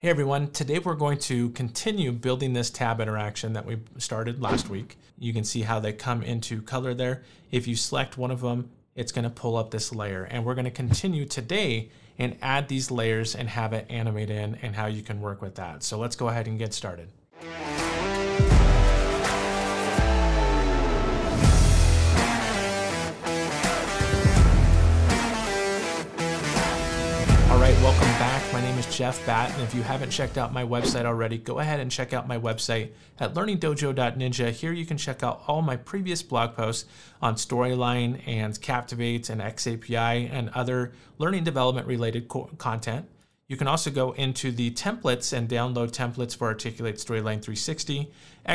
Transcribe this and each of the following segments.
Hey everyone, today we're going to continue building this tab interaction that we started last week. You can see how they come into color there. If you select one of them, it's going to pull up this layer, and we're going to continue today and add these layers and have it animate in and how you can work with that. So let's go ahead and get started. Alright, welcome back. My name is Jeff Batt, and if you haven't checked out my website already, go ahead and check out my website at learningdojo.ninja. Here you can check out all my previous blog posts on Storyline and Captivate and XAPI and other learning development related content. You can also go into the templates and download templates for Articulate Storyline 360,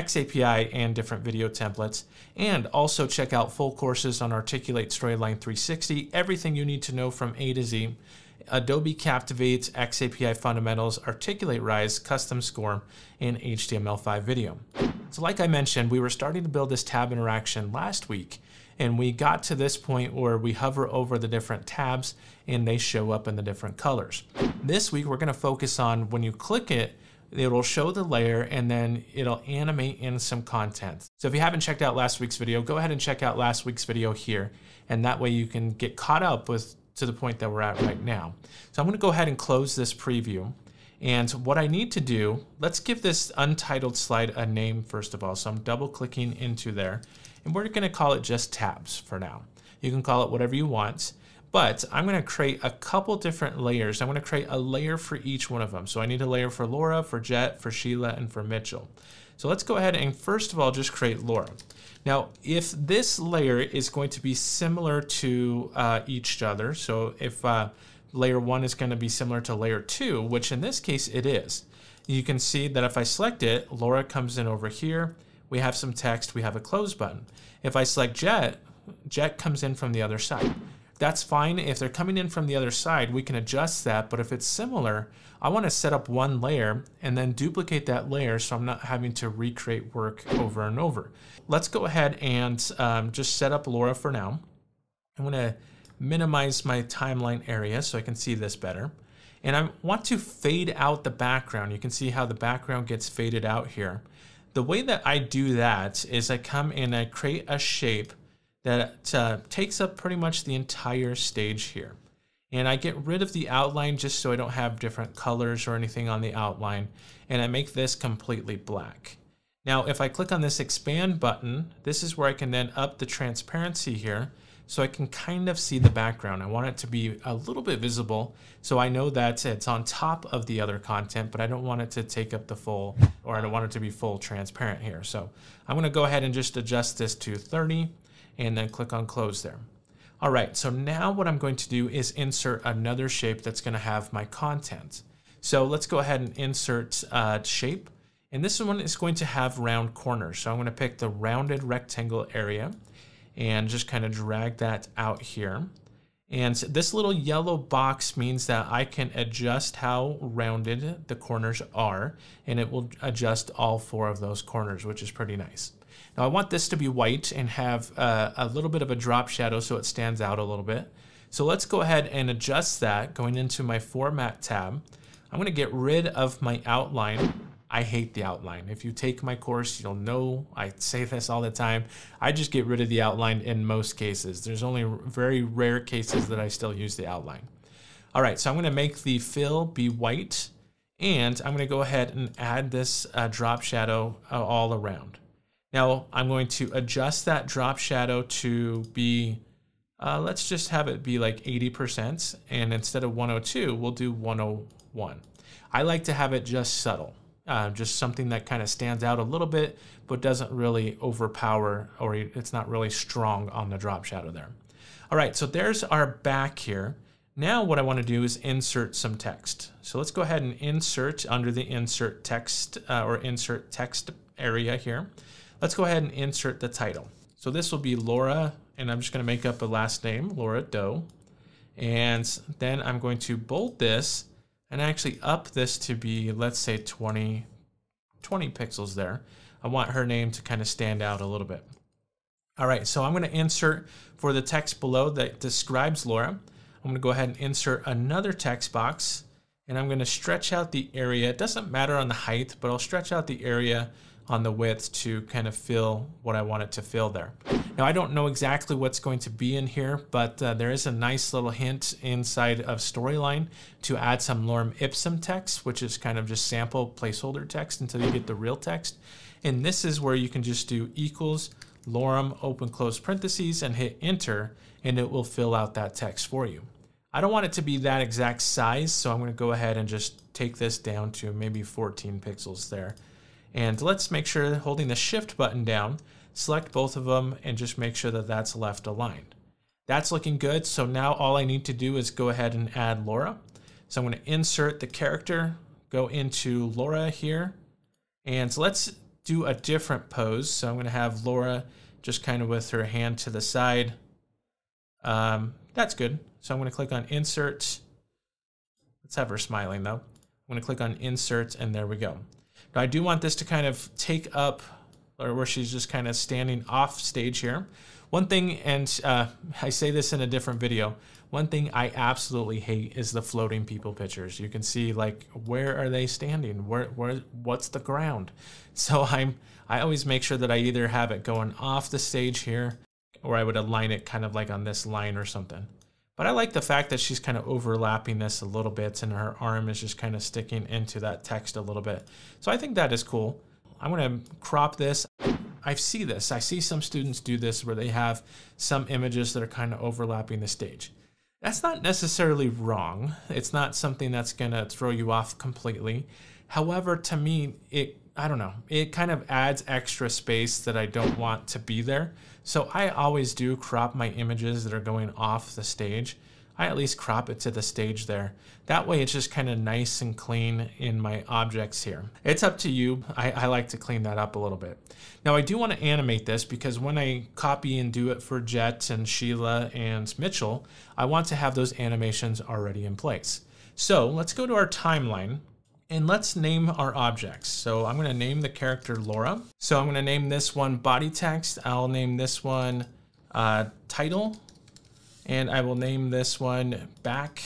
XAPI, and different video templates. And also check out full courses on Articulate Storyline 360, everything you need to know from A to Z. Adobe Captivate, XAPI Fundamentals, Articulate Rise, Custom Score, and HTML5 video. So like I mentioned, we were starting to build this tab interaction last week, and we got to this point where we hover over the different tabs and they show up in the different colors. This week, we're going to focus on when you click it, it'll show the layer and then it'll animate in some content. So if you haven't checked out last week's video, go ahead and check out last week's video here, and that way you can get caught up with to the point that we're at right now. So I'm going to go ahead and close this preview. And what I need to do, let's give this untitled slide a name first of all. So I'm double clicking into there, and we're going to call it just tabs for now. You can call it whatever you want, but I'm going to create a couple different layers. I'm going to create a layer for each one of them. So I need a layer for Laura, for Jet, for Sheila, and for Mitchell. So let's go ahead and first of all just create Laura. Now, if this layer is going to be similar to each other, so if layer 1 is going to be similar to layer 2, which in this case it is, you can see that if I select it, Laura comes in over here, we have some text, we have a close button. If I select Jet, Jet comes in from the other side. That's fine. If they're coming in from the other side, we can adjust that, but if it's similar, I want to set up one layer and then duplicate that layer so I'm not having to recreate work over and over. Let's go ahead and just set up Laura for now. I'm going to minimize my timeline area so I can see this better. And I want to fade out the background. You can see how the background gets faded out here. The way that I do that is I come and I create a shape that takes up pretty much the entire stage here. And I get rid of the outline just so I don't have different colors or anything on the outline. And I make this completely black. Now, if I click on this expand button, this is where I can then up the transparency here so I can kind of see the background. I want it to be a little bit visible so I know that it's on top of the other content, but I don't want it to take up the full, or I don't want it to be full transparent here. So I'm going to go ahead and just adjust this to 30 and then click on close there. All right, so now what I'm going to do is insert another shape that's going to have my content. So let's go ahead and insert shape. And this one is going to have round corners. So I'm going to pick the rounded rectangle area and just kind of drag that out here. And this little yellow box means that I can adjust how rounded the corners are, and it will adjust all 4 of those corners, which is pretty nice. Now I want this to be white and have a little bit of a drop shadow so it stands out a little bit. So let's go ahead and adjust that going into my format tab. I'm going to get rid of my outline. I hate the outline. If you take my course, you'll know I say this all the time. I just get rid of the outline in most cases. There's only very rare cases that I still use the outline. All right, so I'm going to make the fill be white, and I'm going to go ahead and add this drop shadow all around. Now I'm going to adjust that drop shadow to be, let's just have it be like 80%, and instead of 102, we'll do 101. I like to have it just subtle. Just something that kind of stands out a little bit, but doesn't really overpower, or it's not really strong on the drop shadow there. All right, so there's our back here. Now what I want to do is insert some text. So let's go ahead and insert under the insert text or insert text area here. Let's go ahead and insert the title. So this will be Laura, and I'm just going to make up a last name, Laura Doe. And then I'm going to bold this and actually up this to be, let's say 20 pixels there. I want her name to kind of stand out a little bit. All right, so I'm going to insert for the text below that describes Laura. I'm going to go ahead and insert another text box, and I'm going to stretch out the area. It doesn't matter on the height, but I'll stretch out the area on the width to kind of fill what I want it to fill there. Now, I don't know exactly what's going to be in here, but there is a nice little hint inside of Storyline to add some Lorem Ipsum text, which is kind of just sample placeholder text until you get the real text. And this is where you can just do equals Lorem open close parentheses and hit enter, and it will fill out that text for you. I don't want it to be that exact size, so I'm going to go ahead and just take this down to maybe 14 pixels there. And let's make sure, holding the shift button down, select both of them and just make sure that that's left aligned. That's looking good. So now all I need to do is go ahead and add Laura. So I'm going to insert the character, go into Laura here, and let's do a different pose. So I'm going to have Laura just kind of with her hand to the side. That's good. So I'm going to click on insert. Let's have her smiling though. I'm going to click on insert, and there we go. Now I do want this to kind of take up, or where she's just kind of standing off stage here. One thing, and I say this in a different video, one thing I absolutely hate is the floating people pictures. You can see like, where are they standing? What's the ground? So I always make sure that I either have it going off the stage here, or I would align it kind of like on this line or something. But I like the fact that she's kind of overlapping this a little bit and her arm is just kind of sticking into that text a little bit. So I think that is cool. I'm going to crop this. I see some students do this where they have some images that are kind of overlapping the stage. That's not necessarily wrong. It's not something that's going to throw you off completely. However, to me, I don't know, it kind of adds extra space that I don't want to be there. So I always do crop my images that are going off the stage. I at least crop it to the stage there. That way it's just kind of nice and clean in my objects here. It's up to you. I like to clean that up a little bit. Now I do want to animate this because when I copy and do it for Jet and Sheila and Mitchell, I want to have those animations already in place. So let's go to our timeline. And let's name our objects. So I'm going to name the character Laura. So I'm going to name this one body text. I'll name this one title. And I will name this one back.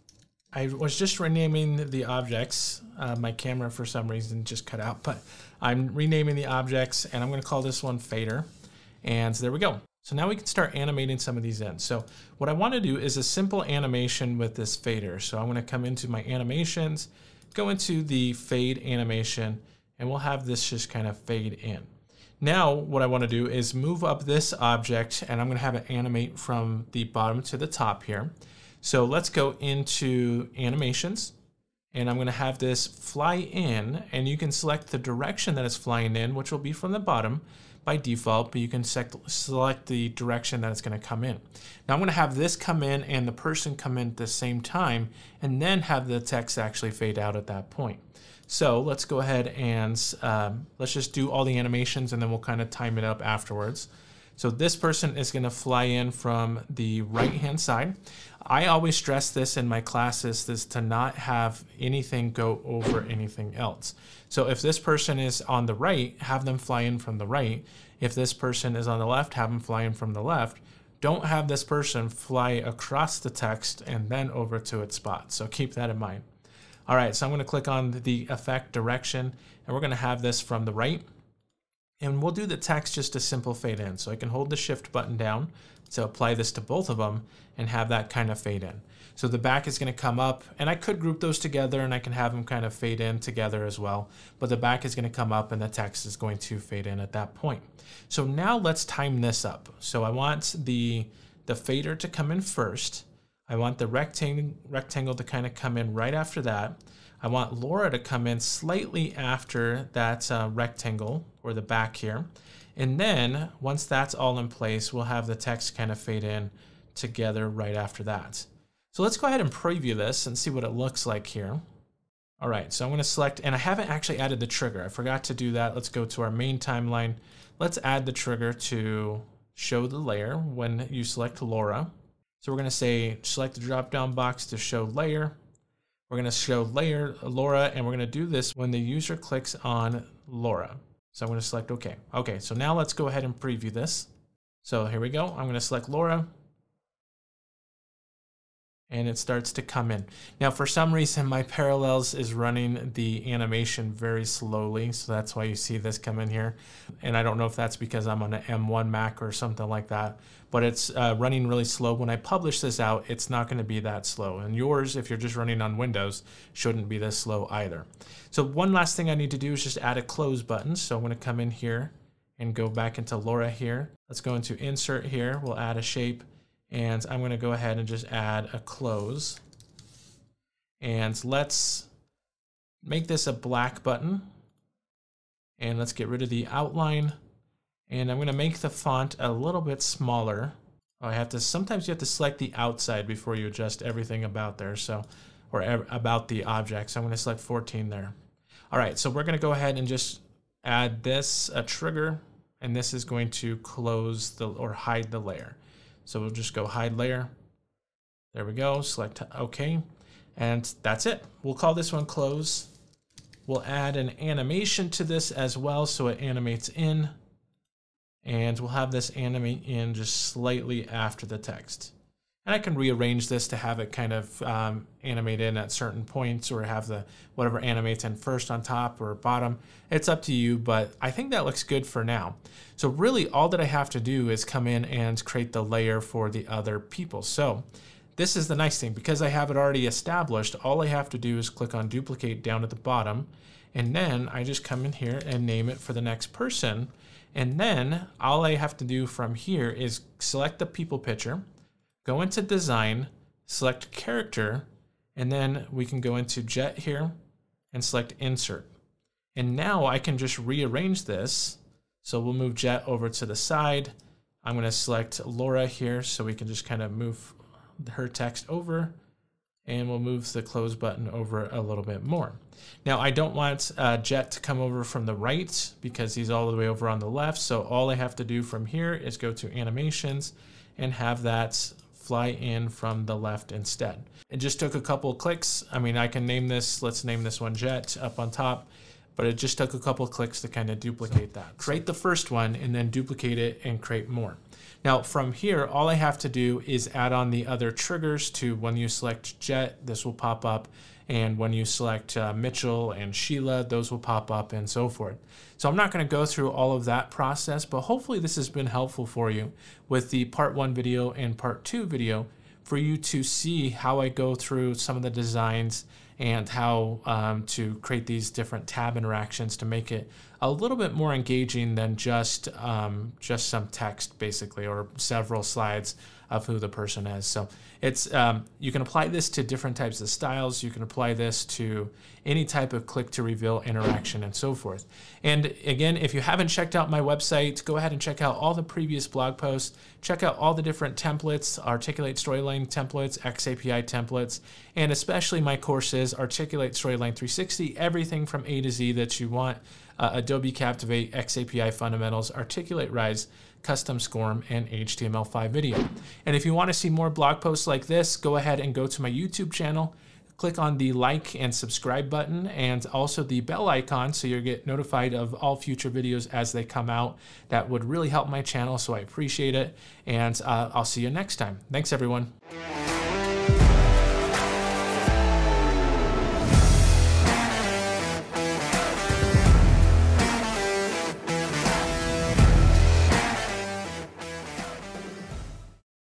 I was just renaming the objects. My camera for some reason just cut out, but I'm renaming the objects and I'm going to call this one fader. And there we go. So now we can start animating some of these in. So what I want to do is a simple animation with this fader. So I'm going to come into my animations, go into the fade animation, and we'll have this just kind of fade in. Now what I want to do is move up this object, and I'm going to have it animate from the bottom to the top here. So let's go into animations, and I'm going to have this fly in, and you can select the direction that it's flying in, which will be from the bottom by default, but you can select the direction that it's going to come in. Now I'm going to have this come in and the person come in at the same time, and then have the text actually fade out at that point. So let's go ahead and let's just do all the animations, and then we'll kind of time it up afterwards. So this person is going to fly in from the right hand side. I always stress this in my classes, is to not have anything go over anything else. So if this person is on the right, have them fly in from the right. If this person is on the left, have them fly in from the left. Don't have this person fly across the text and then over to its spot. So keep that in mind. All right, so I'm going to click on the effect direction, and we're going to have this from the right. And we'll do the text just a simple fade in. So I can hold the shift button down to apply this to both of them and have that kind of fade in. So the back is going to come up, and I could group those together and I can have them kind of fade in together as well. But the back is going to come up and the text is going to fade in at that point. So now let's time this up. So I want the fader to come in first. I want the rectangle to kind of come in right after that. I want Laura to come in slightly after that rectangle, or the back here. And then once that's all in place, we'll have the text kind of fade in together right after that. So let's go ahead and preview this and see what it looks like here. All right, so I'm going to select, and I haven't actually added the trigger. I forgot to do that. Let's go to our main timeline. Let's add the trigger to show the layer when you select Laura. So we're going to say select the drop-down box to show layer. We're going to show layer Laura, and we're going to do this when the user clicks on Laura. So I'm going to select OK. Okay, so now let's go ahead and preview this. So here we go. I'm going to select Laura. and it starts to come in. Now, for some reason, my Parallels is running the animation very slowly, so that's why you see this come in here. And I don't know if that's because I'm on an M1 Mac or something like that, but it's running really slow. When I publish this out, it's not gonna be that slow. And yours, if you're just running on Windows, shouldn't be this slow either. So one last thing I need to do is just add a close button. So I'm gonna come in here and go back into Lorem here. Let's go into Insert here. We'll add a shape. And I'm going to go ahead and just add a close. And let's make this a black button. And let's get rid of the outline. And I'm going to make the font a little bit smaller. Sometimes you have to select the outside before you adjust everything about there. So, or about the object. So I'm going to select 14 there. All right, so we're going to go ahead and just add this, a trigger. And this is going to close or hide the layer. So we'll just go hide layer. There we go, select OK. And that's it. We'll call this one close. We'll add an animation to this as well so it animates in. And we'll have this animate in just slightly after the text. And I can rearrange this to have it kind of animate in at certain points, or have the whatever animates in first on top or bottom. It's up to you, but I think that looks good for now. So really all that I have to do is come in and create the layer for the other people. So this is the nice thing, because I have it already established, all I have to do is click on duplicate down at the bottom, and then I just come in here and name it for the next person. And then all I have to do from here is select the people picture, go into design, select character, and then we can go into jet here and select insert. And now I can just rearrange this. So we'll move jet over to the side. I'm going to select Laura here so we can just kind of move her text over, and we'll move the close button over a little bit more. Now I don't want jet to come over from the right because he's all the way over on the left. So all I have to do from here is go to animations and have that fly in from the left instead. It just took a couple of clicks. I mean, I can name this, let's name this one jet up on top, but it just took a couple of clicks to kind of duplicate that. Create the first one and then duplicate it and create more. Now from here, all I have to do is add on the other triggers to when you select jet, this will pop up. And when you select Mitchell and Sheila, those will pop up and so forth. So I'm not going to go through all of that process, but hopefully this has been helpful for you with the part 1 video and part 2 video for you to see how I go through some of the designs and how to create these different tab interactions to make it a little bit more engaging than just some text basically, or several slides of who the person is. So it's you can apply this to different types of styles. You can apply this to any type of click to reveal interaction and so forth. And again, if you haven't checked out my website, go ahead and check out all the previous blog posts. Check out all the different templates, Articulate Storyline templates, XAPI templates, and especially my courses, Articulate Storyline 360, everything from A to Z that you want. Adobe Captivate, XAPI Fundamentals, Articulate Rise, Custom SCORM, and HTML5 video. And if you want to see more blog posts like this, go ahead and go to my YouTube channel, click on the like and subscribe button, and also the bell icon so you'll get notified of all future videos as they come out. That would really help my channel, so I appreciate it. And I'll see you next time. Thanks, everyone.